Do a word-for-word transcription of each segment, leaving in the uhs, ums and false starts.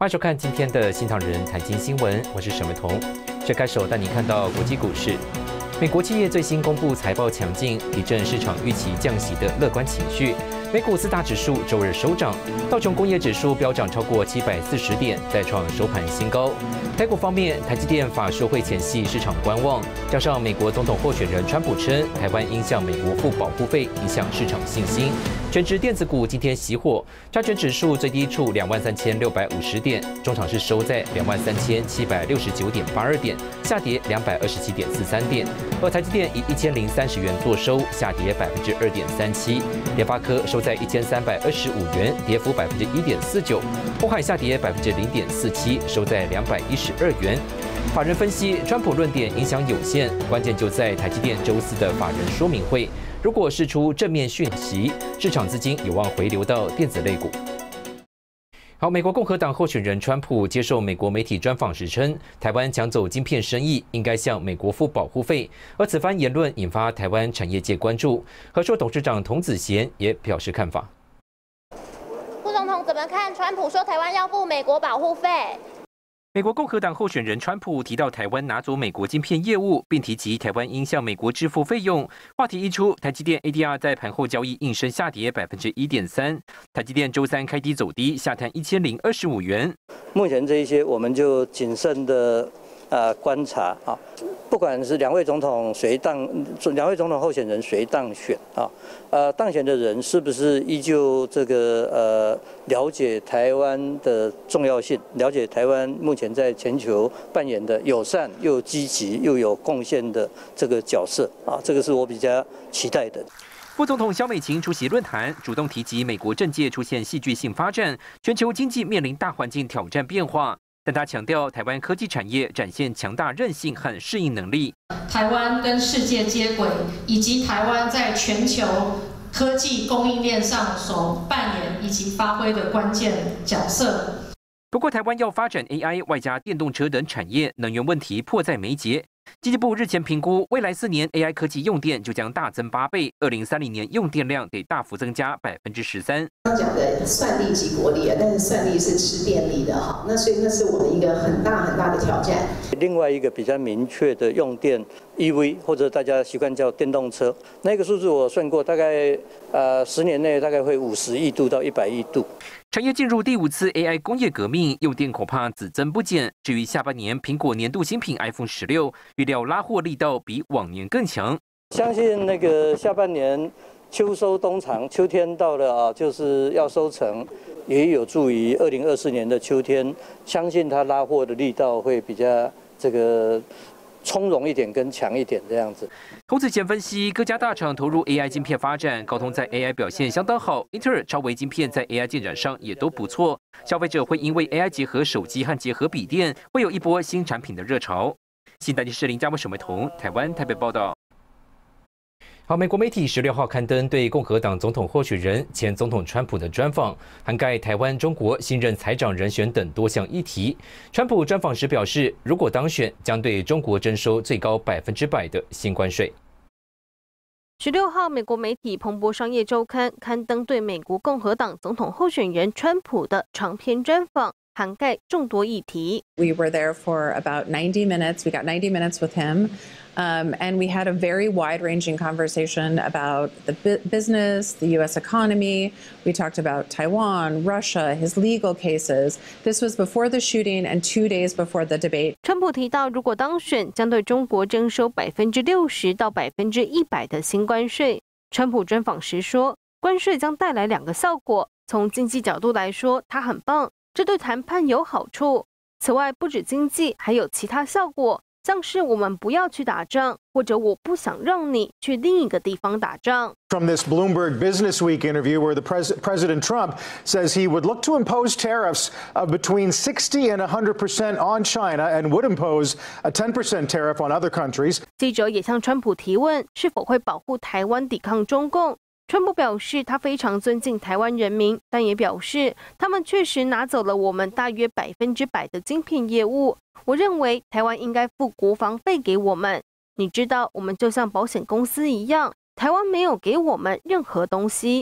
欢迎收看今天的《新唐人财经新闻》，我是沈维彤。这开首带你看到国际股市，美国企业最新公布财报强劲，提振市场预期降息的乐观情绪。美股四大指数周日收涨，道琼工业指数飙涨超过七百四十点，再创收盘新高。台股方面，台积电法说会前夕市场观望，加上美国总统候选人川普称台湾应向美国付保护费，影响市场信心。全指电子股今天熄火，加权指数最低处两万三千六百五十点，中场是收在两万三千七百六十九点八二点，下跌两百二十七点四三点。而台积电以一千零三十元作收，下跌百分之二点三七。联发科收在一千三百二十五元，跌幅百分之一点四九。鸿海下跌百分之零点四七，收在两百一十二元。法人分析，川普论点影响有限，关键就在台积电周四的法人说明会。如果释出正面讯息，市场资金有望回流到电子类股。好，美国共和党候选人川普接受美国媒体专访时称，台湾抢走晶片生意，应该向美国付保护费。而此番言论引发台湾产业界关注。和硕董事长童子贤也表示看法。 副总统怎么看川普说台湾要付美国保护费？ 美国共和党候选人川普提到台湾拿走美国晶片业务，并提及台湾应向美国支付费用。话题一出，台积电 A D R 在盘后交易应声下跌百分之一点三。台积电周三开低走低，下探一千零二十五元。 目前这一些，我们就谨慎的呃观察啊，不管是两位总统谁当，两位总统候选人谁当选啊，呃，当选的人是不是依旧这个呃了解台湾的重要性，了解台湾目前在全球扮演的友善又积极又有贡献的这个角色啊，这个是我比较期待的。 副总统萧美琴出席论坛，主动提及美国政界出现戏剧性发展，全球经济面临大环境挑战变化。但他强调，台湾科技产业展现强大韧性和适应能力。 台湾跟世界接轨，以及台湾在全球科技供应链上所扮演以及发挥的关键角色。 不过，台湾要发展 A I、外加电动车等产业，能源问题迫在眉睫。经济部日前评估，未来四年 A I 科技用电就将大增八倍，二零三零年用电量得大幅增加百分之十三。 刚讲的算力即国力啊，但是算力是吃电力的哈，那所以那是我们一个很大很大的挑战。 另外一个比较明确的用电 E V 或者大家习惯叫电动车，那个数字我算过，大概呃十年内大概会五十亿度到一百亿度。 产业进入第五次 A I 工业革命，用电恐怕只增不减。至于下半年苹果年度新品 iPhone 十六，预料拉货力道比往年更强。 相信那个下半年秋收冬藏，秋天到了啊，就是要收成，也有助于二零二四年的秋天。相信它拉货的力道会比较这个从容一点跟强一点这样子。 投资前分析，各家大厂投入 A I 晶片发展，高通在 A I 表现相当好，英特尔、超微晶片在 A I 进展上也都不错。消费者会因为 A I 结合手机和结合笔电，会有一波新产品的热潮。新台电视林嘉文、沈维彤，台湾台北报道。好，美国媒体十六号刊登对共和党总统候选人前总统川普的专访，涵盖台湾、中国、新任财长人选等多项议题。川普专访时表示，如果当选，将对中国征收最高百分之百的新关税。 十六号，美国媒体《彭博商业周刊》刊登对美国共和党总统候选人川普的长篇专访，涵盖众多议题。 We were there for about ninety minutes. We got ninety minutes with him. Um, and we had a very wide-ranging conversation about the bu- business, the U S economy. We talked about Taiwan, Russia, his legal cases. This was before the shooting and two days before the debate. 川普提到，如果当选，将对中国征收百分之六十到百分之一百的新关税。川普专访时说，关税将带来两个效果。从经济角度来说，它很棒，这对谈判有好处。此外，不止经济，还有其他效果。像是我们不要去打仗，或者我不想让你去另一个地方打仗。 From this Bloomberg Business Week interview where the pres- President Trump says he would look to impose tariffs of between sixty and one hundred percent on China and would impose a ten percent tariff on other countries. 记者也向川普提问，是否会保护台湾抵抗中共。川普表示，他非常尊敬台湾人民，但也表示他们确实拿走了我们大约百分之百的晶片业务。我认为台湾应该付国防费给我们。你知道，我们就像保险公司一样，台湾没有给我们任何东西。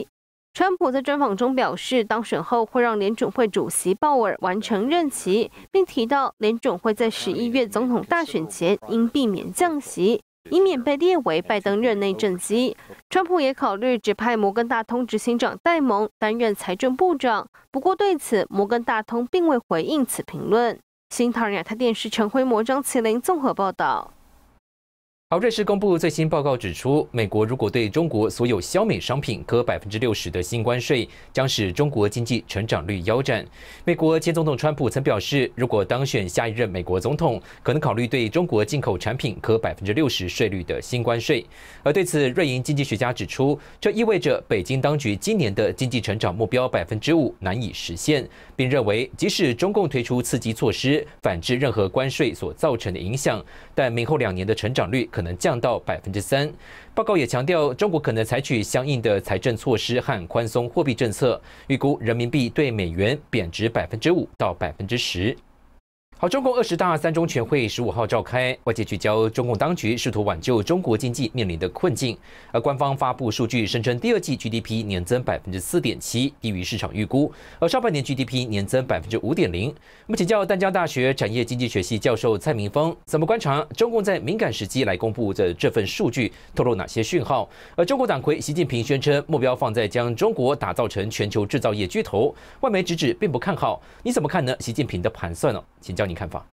川普在专访中表示，当选后会让联准会主席鲍尔完成任期，并提到联准会在十一月总统大选前应避免降息，以免被列为拜登任内政绩。川普也考虑指派摩根大通执行长戴蒙担任财政部长，不过对此摩根大通并未回应此评论。新唐人亚太电视陈辉模、张麒麟综合报道。 好，瑞士公布最新报告指出，美国如果对中国所有销美商品科百分之六十的新关税，将使中国经济成长率腰斩。美国前总统川普曾表示，如果当选下一任美国总统，可能考虑对中国进口产品科百分之六十税率的新关税。而对此，瑞银经济学家指出，这意味着北京当局今年的经济成长目标百分之五难以实现，并认为即使中共推出刺激措施，反制任何关税所造成的影响，但明后两年的成长率可能降到百分之三。报告也强调，中国可能采取相应的财政措施和宽松货币政策，预估人民币对美元贬值百分之五到百分之十。好，中共二十大三中全会十五号召开，外界聚焦中共当局试图挽救中国经济面临的困境，而官方发布数据声称第二季 G D P 年增百分之四点七，低于市场预估，而上半年 G D P 年增百分之五点零。我们请教淡江大学产业经济学系教授蔡明峰，怎么观察中共在敏感时机来公布的这份数据，透露哪些讯号？而中国党魁习近平宣称目标放在将中国打造成全球制造业巨头，外媒直指并不看好，你怎么看呢？习近平的盘算呢？请教您看法。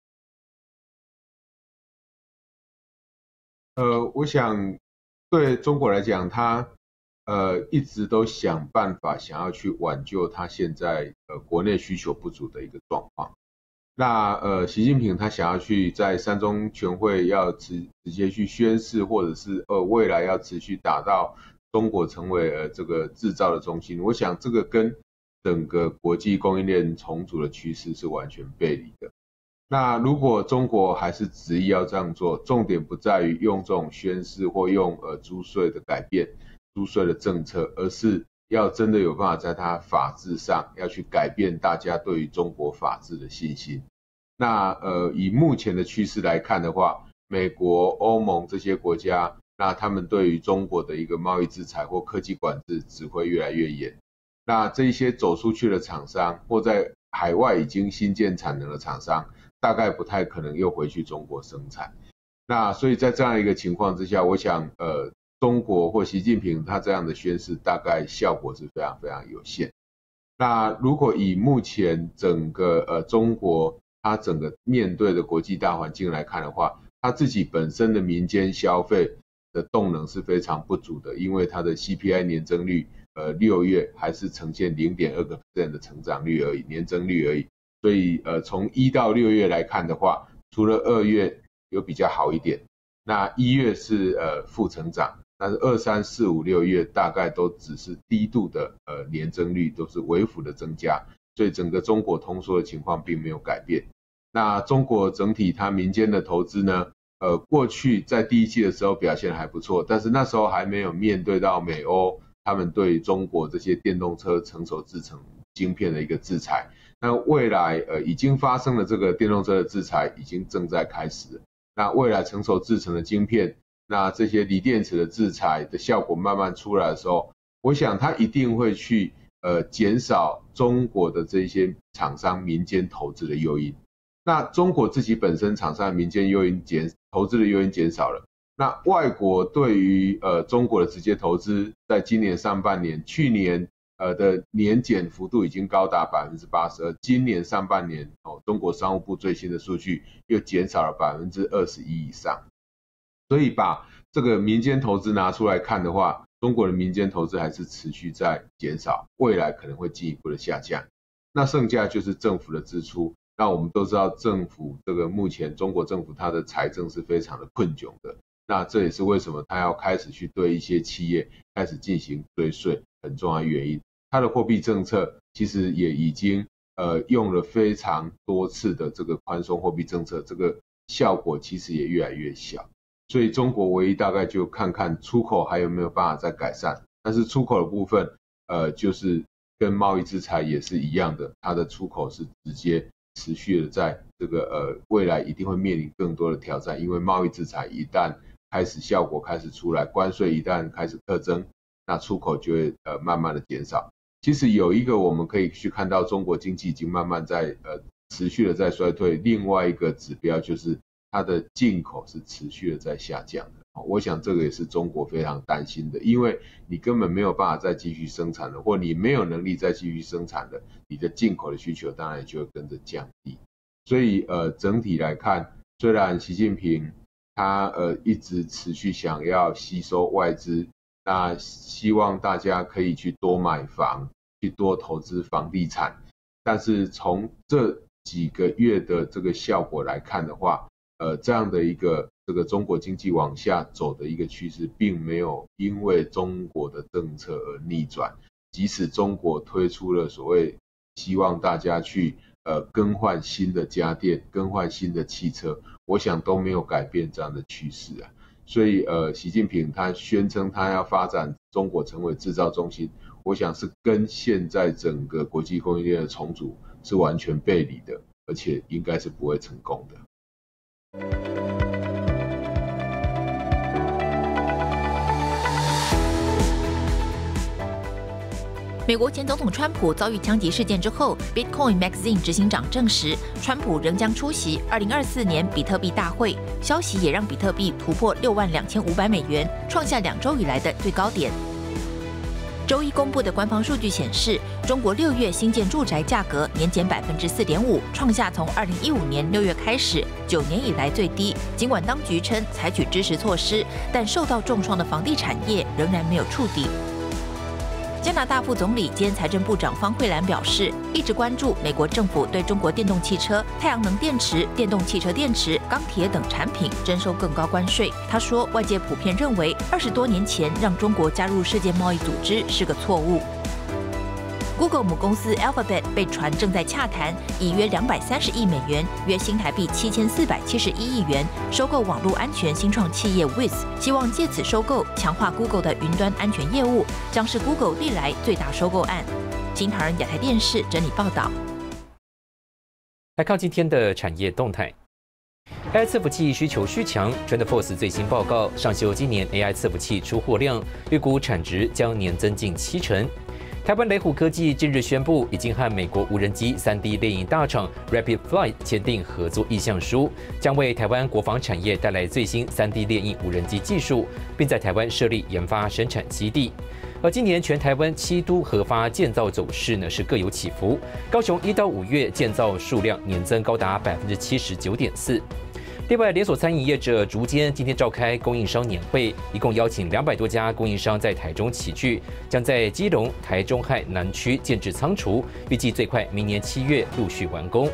呃，我想对中国来讲，他呃一直都想办法想要去挽救他现在呃国内需求不足的一个状况。那呃习近平他想要去在三中全会要直直接去宣示，或者是呃未来要持续打造中国成为呃这个制造的中心，我想这个跟整个国际供应链重组的趋势是完全背离的。那如果中国还是执意要这样做，重点不在于用这种宣示或用呃租税的改变、租税的政策，而是要真的有办法在它法治上要去改变大家对于中国法治的信心。那呃以目前的趋势来看的话，美国、欧盟这些国家，那他们对于中国的一个贸易制裁或科技管制只会越来越严。那这一些走出去的厂商，或在海外已经新建产能的厂商，大概不太可能又回去中国生产。那所以在这样一个情况之下，我想呃中国或习近平他这样的宣示大概效果是非常非常有限。那如果以目前整个呃中国它整个面对的国际大环境来看的话，它自己本身的民间消费的动能是非常不足的，因为它的 C P I 年增率呃六月还是呈现 零点二 个 percent 的成长率而已，年增率而已。所以呃从一到六月来看的话，除了二月有比较好一点，那一月是呃负成长，但是二三四五六月大概都只是低度的呃年增率，都是微幅的增加，所以整个中国通缩的情况并没有改变。那中国整体它民间的投资呢，呃过去在第一季的时候表现还不错，但是那时候还没有面对到美欧他们对中国这些电动车成熟制程晶片的一个制裁。那未来呃已经发生了这个电动车的制裁，已经正在开始了。那未来成熟制程的晶片，那这些锂电池的制裁的效果慢慢出来的时候，我想它一定会去呃减少中国的这些厂商民间投资的诱因。那中国自己本身厂商的民间诱因减投资的诱因减少了，那外国对于呃中国的直接投资，在今年上半年、去年呃的年减幅度已经高达 百分之八十二， 今年上半年哦，中国商务部最新的数据又减少了 百分之二十一 以上。所以把这个民间投资拿出来看的话，中国的民间投资还是持续在减少，未来可能会进一步的下降。那剩下就是政府的支出。那我们都知道政府这个目前中国政府它的财政是非常的困窘的，那这也是为什么它要开始去对一些企业开始进行追税很重要的原因。它的货币政策其实也已经呃用了非常多次的这个宽松货币政策，这个效果其实也越来越小。所以中国唯一大概就看看出口还有没有办法再改善，但是出口的部分呃就是跟贸易制裁也是一样的，它的出口是直接持续的在这个呃未来一定会面临更多的挑战，因为贸易制裁一旦开始效果开始出来，关税一旦开始特征， 那出口就会呃慢慢的减少。其实有一个我们可以去看到，中国经济已经慢慢在呃持续的在衰退。另外一个指标就是它的进口是持续的在下降的。我想这个也是中国非常担心的，因为你根本没有办法再继续生产了，或你没有能力再继续生产了，你的进口的需求当然就会跟着降低。所以呃整体来看，虽然习近平他呃一直持续想要吸收外资，那希望大家可以去多买房，去多投资房地产，但是从这几个月的这个效果来看的话，呃，这样的一个这个中国经济往下走的一个趋势，并没有因为中国的政策而逆转。即使中国推出了所谓希望大家去呃更换新的家电、更换新的汽车，我想都没有改变这样的趋势啊。所以呃，习近平他宣称他要发展中国成为制造中心，我想是跟现在整个国际供应链的重组是完全背离的，而且应该是不会成功的。 美国前总统川普遭遇枪击事件之后 ，Bitcoin Magazine 执行长证实，川普仍将出席二零二四年比特币大会。消息也让比特币突破六万两千五百美元，创下两周以来的最高点。周一公布的官方数据显示，中国六月新建住宅价格年减百分之四点五，创下从二零一五年六月开始九年以来最低。尽管当局称采取支持措施，但受到重创的房地产业仍然没有触底。加拿大副总理兼财政部长方慧兰表示，一直关注美国政府对中国电动汽车、太阳能电池、电动汽车电池、钢铁等产品征收更高关税。他说，外界普遍认为，二十多年前让中国加入世界贸易组织是个错误。Google 母公司 Alphabet 被传正在洽谈，以约两百三十亿美元（约新台币七千四百七十一亿元）收购网络安全新创企业 Wiz， 希望借此收购强化 Google 的云端安全业务，将是 Google 历来最大收购案。新唐人亚太电视整理报道。 来看今天的产业动态。A I 伺服器需求续强 ，TrendForce 最新报告上修今年 A I 伺服器出货量，预估产值将年增近七成。台湾雷虎科技近日宣布，已经和美国无人机 三 D 猎鹰大厂 Rapid Flight 签订合作意向书，将为台湾国防产业带来最新 三 D 猎鹰无人机技术，并在台湾设立研发生产基地。而今年全台湾七都核发建造走势呢是各有起伏，高雄一到五月建造数量年增高达百分之七十九点四。另外，连锁餐饮业者竹间今天召开供应商年会，一共邀请两百多家供应商在台中齐聚，将在基隆、台中和南区建置仓储，预计最快明年七月陆续完工。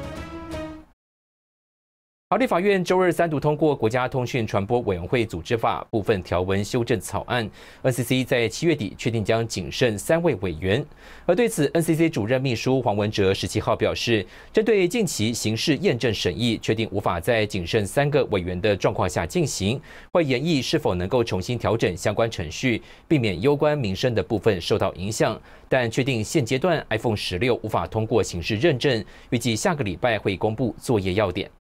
好，立法院周二三读通过《国家通讯传播委员会组织法》部分条文修正草案 ，N C C 在七月底确定将仅剩三位委员。而对此 ，N C C 主任秘书黄文哲十七号表示，针对近期刑事验证审议，确定无法在仅剩三个委员的状况下进行，会研议是否能够重新调整相关程序，避免攸关民生的部分受到影响。但确定现阶段 iPhone 十六无法通过刑事认证，预计下个礼拜会公布作业要点。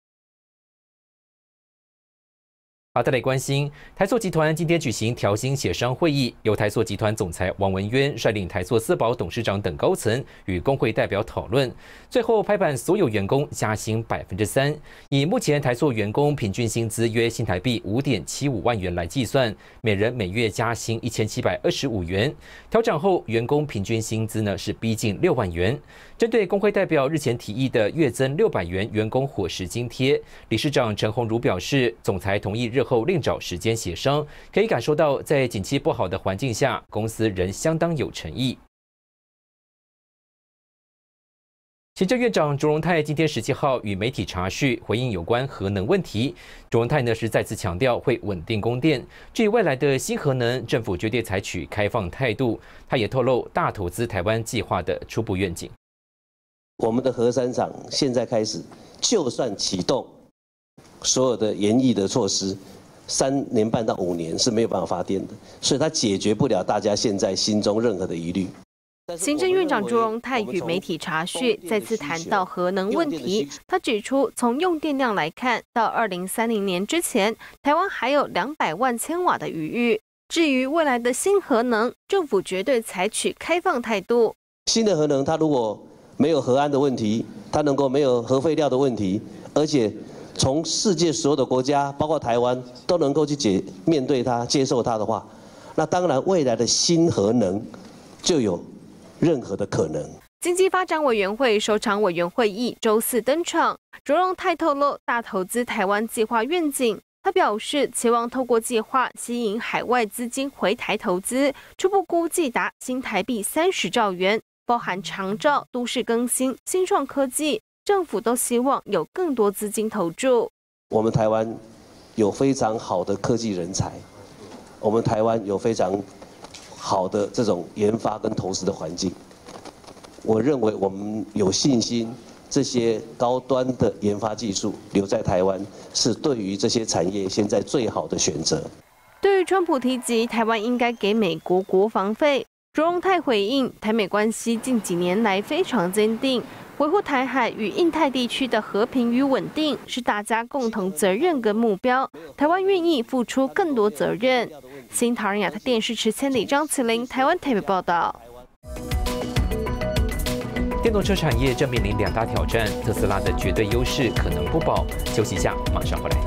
好，再来关心台塑集团今天举行调薪协商会议，由台塑集团总裁王文渊率领台塑四宝董事长等高层与工会代表讨论，最后拍板所有员工加薪百分之三，以目前台塑员工平均薪资约新台币五点七五万元来计算，每人每月加薪一千七百二十五元，调整后员工平均薪资呢是逼近六万元。针对工会代表日前提议的月增六百元员工伙食津贴，理事长陈鸿儒表示，总裁同意日后另找时间协商，可以感受到在景气不好的环境下，公司仍相当有诚意。行政院长卓荣泰今天十七号与媒体查叙，回应有关核能问题。卓荣泰呢是再次强调会稳定供电，至于未来的新核能，政府决定采取开放态度。他也透露大投资台湾计划的初步愿景。 我们的核三厂现在开始，就算启动所有的研议的措施，三年半到五年是没有办法发电的，所以它解决不了大家现在心中任何的疑虑。 行政院长卓荣泰与媒体查叙，再次谈到核能问题。他指出，从用电量来看，到二零三零年之前，台湾还有两百万千瓦的余裕。 至于未来的新核能，政府绝对采取开放态度。 新的核能，它如果没有核安的问题，它能够没有核废料的问题，而且从世界所有的国家，包括台湾，都能够去解面对它、接受它的话，那当然未来的新核能就有任何的可能。 经济发展委员会首场委员会议周四登场，卓荣泰透露大投资台湾计划愿景。他表示，期望透过计划吸引海外资金回台投资，初步估计达新台币三十兆元，包含长照、都市更新、新创科技。政府都希望有更多资金投注。 我们台湾有非常好的科技人才，我们台湾有非常好的这种研发跟投资的环境。我认为我们有信心，这些高端的研发技术留在台湾，是对于这些产业现在最好的选择。 对于川普提及台湾应该给美国国防费，卓荣泰回应，台美关系近几年来非常坚定。维护台海与印太地区的和平与稳定是大家共同责任跟目标，台湾愿意付出更多责任。新唐人亚太电视池千里张启麟，台湾台北报道。 电动车产业正面临两大挑战，特斯拉的绝对优势可能不保。休息一下，马上回来。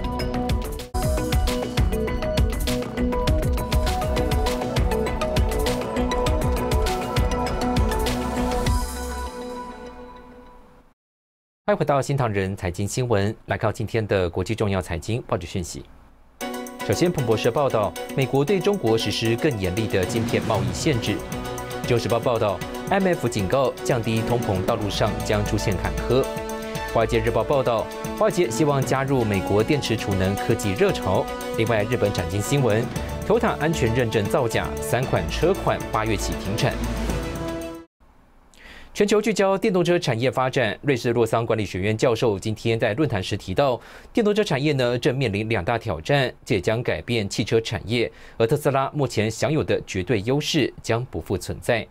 欢迎回到新唐人财经新闻，来看今天的国际重要财经报纸讯息。首先，彭博社报道，美国对中国实施更严厉的晶片贸易限制。《旧时报》报道 ，I M F 警告降低通膨道路上将出现坎坷。《华尔街日报》报道，华尔街希望加入美国电池储能科技热潮。另外，日本产经新闻，Toyota安全认证造假，三款车款八月起停产。全球聚焦电动车产业发展，瑞士洛桑管理学院教授今天在论坛时提到，电动车产业呢正面临两大挑战，这也将改变汽车产业，而特斯拉目前享有的绝对优势将不复存在。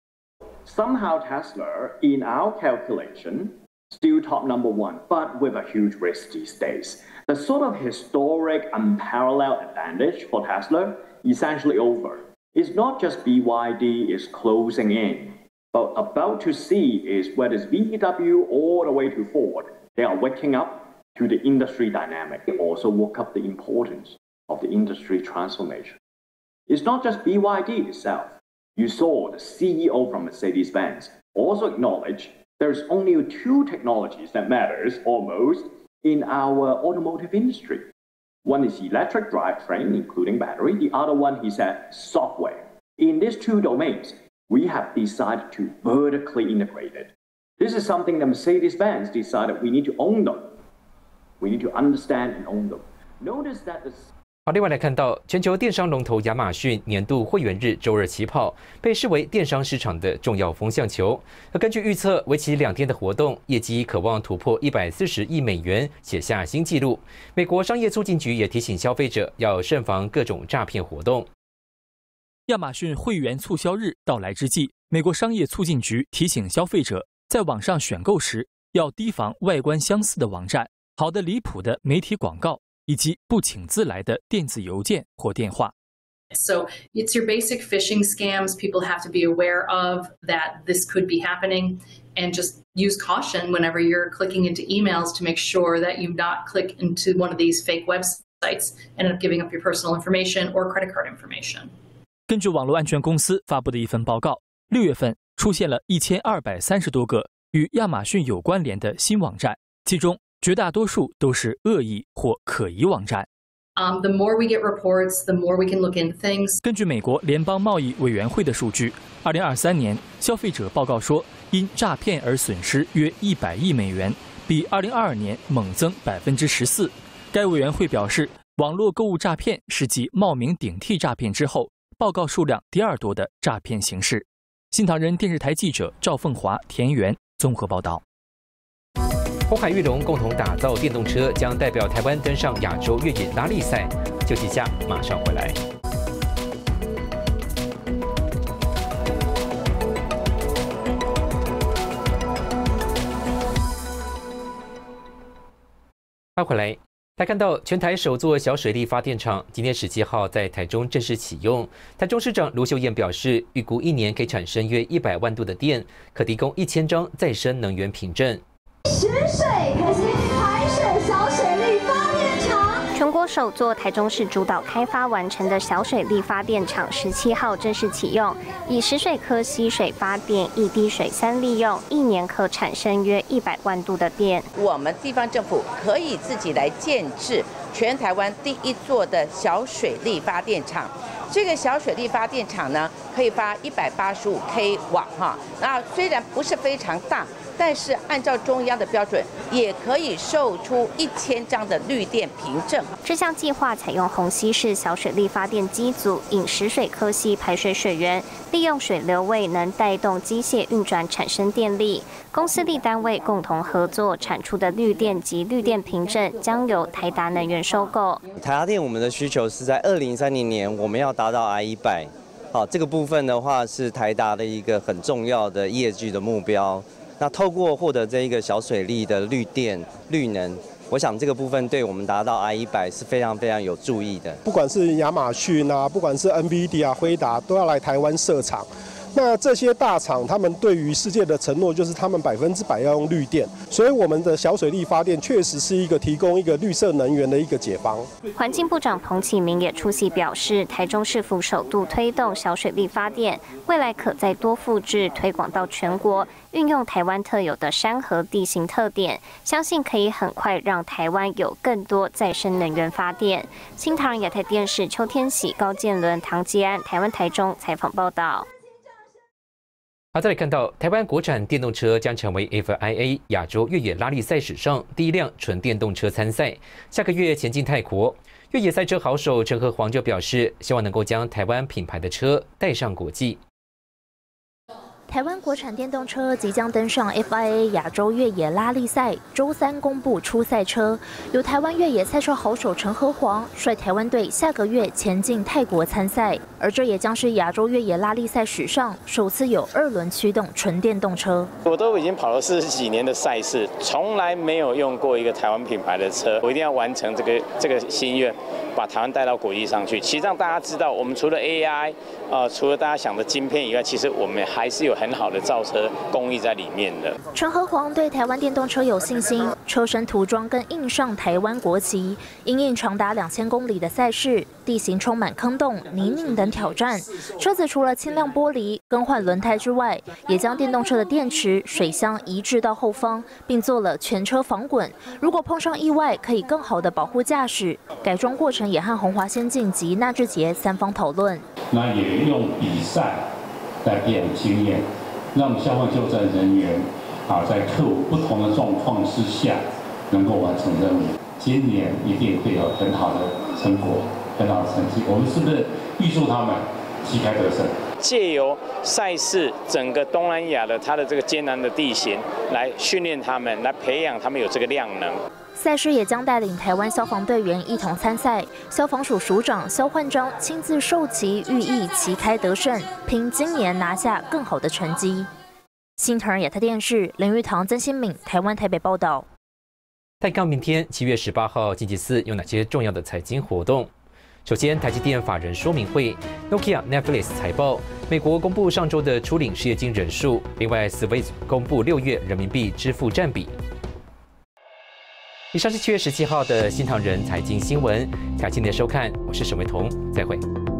Somehow Tesla, in our calculation, still top number one, but with a huge risk these days. The sort of historic, unparalleled advantage for Tesla essentially over. It's not just B Y D is closing in. But about to see is whether it's V W all the way to Ford, they are waking up to the industry dynamic. They also woke up the importance of the industry transformation. It's not just B Y D itself. You saw the C E O from Mercedes-Benz also acknowledge there's only two technologies that matters almost in our automotive industry. One is electric drivetrain, including battery. The other one, he said, software. In these two domains, we have decided to vertically integrate it. This is something that Mercedes-Benz decided we need to own them. We need to understand and own them. Notice that the 好，另外来看到全球电商龙头亚马逊年度会员日周二起跑，被视为电商市场的重要风向球。那根据预测，为期两天的活动，业绩可望突破一百四十亿美元，写下新纪录。美国商业促进局也提醒消费者要慎防各种诈骗活动。 亚马逊会员促销日到来之际，美国商业促进局提醒消费者，在网上选购时要提防外观相似的网站、好的离谱的媒体广告，以及不请自来的电子邮件或电话。 So it's your basic phishing scams. People have to be aware of that this could be happening, and just use caution whenever you're clicking into emails to make sure that you not click into one of these fake websites and end up giving up your personal information or credit card information. 根据网络安全公司发布的一份报告，六月份出现了一千二百三十多个与亚马逊有关联的新网站，其中绝大多数都是恶意或可疑网站。 Um, the more we get reports, the more we can look into things. 根据美国联邦贸易委员会的数据，二零二三年消费者报告说，因诈骗而损失约一百亿美元，比二零二二年猛增百分之十四。该委员会表示，网络购物诈骗是继冒名顶替诈骗之后，报告数量第二多的诈骗形式。新唐人电视台记者赵凤华、田园综合报道。 鸿海裕隆共同打造电动车，将代表台湾登上亚洲越野拉力赛。休息一下，马上回来。欢迎回来。 来看到全台首座小水力发电厂，今天十七号在台中正式启用。台中市长卢秀燕表示，预估一年可以产生约一百万度的电，可提供一千张再生能源凭证。 食水可惜海水小水力发电厂。 全国首座台中市主导开发完成的小水力发电厂，十七号正式启用，以食水科吸水发电，一滴水三利用，一年可产生约一百万度的电。 我们地方政府可以自己来建制全台湾第一座的小水力发电厂。这个小水力发电厂呢，可以发一百八十五 K 瓦哈，那虽然不是非常大，但是按照中央的标准，也可以售出一千张的绿电凭证。 这项计划采用虹吸式小水力发电机组，引食水科吸排水水源，利用水流位能带动机械运转产生电力。公私立单位共同合作产出的绿电及绿电凭证，将由台达能源收购。 台达电我们的需求是在二零三零年，我们要达到 I 一百。好，这个部分的话是台达的一个很重要的业绩的目标。那透过获得这一个小水力的绿电、绿能，我想这个部分对我们达到 I 一百是非常非常有注意的。 不管是亚马逊啊，不管是 N V I D I A、辉达，都要来台湾设厂。那这些大厂，他们对于世界的承诺就是他们百分之百要用绿电，所以我们的小水力发电确实是一个提供一个绿色能源的一个解方。 环境部长彭启明也出席表示，台中市府首度推动小水力发电，未来可再多复制推广到全国，运用台湾特有的山河地形特点，相信可以很快让台湾有更多再生能源发电。新唐人亚太电视邱天喜、高建伦、唐吉安，台湾台中采访报道。 好，再来看到台湾国产电动车将成为 F I A 亚洲越野拉力赛史上第一辆纯电动车参赛，下个月前进泰国。越野赛车好手陈和煌就表示，希望能够将台湾品牌的车带上国际。 台湾国产电动车即将登上 F I A 亚洲越野拉力赛，周三公布出赛车，由台湾越野赛车好手陈和煌率台湾队下个月前进泰国参赛，而这也将是亚洲越野拉力赛史上首次有二轮驱动纯电动车。 我都已经跑了四十几年的赛事，从来没有用过一个台湾品牌的车，我一定要完成这个这个心愿，把台湾带到国际上去。其实让大家知道，我们除了 A I， 呃，除了大家想的晶片以外，其实我们还是有很好的造车工艺在里面的。 陈和煌对台湾电动车有信心，车身涂装更印上台湾国旗。因应长达两千公里的赛事，地形充满坑洞、泥泞等挑战，车子除了轻量玻璃、更换轮胎之外，也将电动车的电池、水箱移至到后方，并做了全车防滚。如果碰上意外，可以更好的保护驾驶。改装过程也和鸿华先进及纳智捷三方讨论。 那也用比赛来培养经验。让消防救灾人员啊，在克服不同的状况之下，能够完成任务。今年一定会有很好的成果，很好的成绩。我们是不是预祝他们旗开得胜？ 借由赛事，整个东南亚的它的这个艰难的地形，来训练他们，来培养他们有这个量能。 赛事也将带领台湾消防队员一同参赛，消防署署长萧焕章亲自授旗，寓意旗开得胜，拼今年拿下更好的成绩。新唐人亚太电视林玉堂、曾新敏，台湾台北报道。 再看明天七月十八号星期四有哪些重要的财经活动？首先，台积电法人说明会 ，Nokia、Netflix 财报，美国公布上周的初领失业金人数，另外 Swiss 公布六月人民币支付占比。以上是七月十七号的新唐人财经新闻，感谢您的收看，我是沈维彤，再会。